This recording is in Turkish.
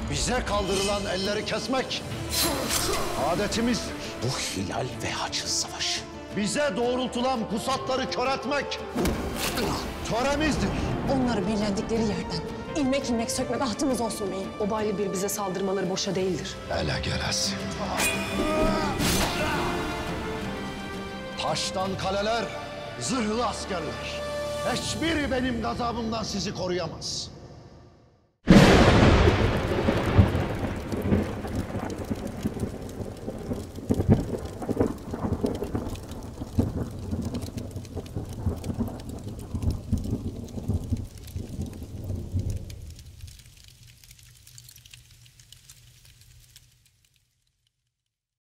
Bize kaldırılan elleri kesmek adetimizdir. Bu hilal ve haçın savaşı. Bize doğrultulan pusatları kör etmek töremizdir. Onları birlendikleri yerden ilmek ilmek sökme bahtımız olsun beyim. Obaylı bir bize saldırmaları boşa değildir. Ele gelesin. Taştan kaleler, zırhlı askerler. Hiçbiri benim gazabımdan sizi koruyamaz.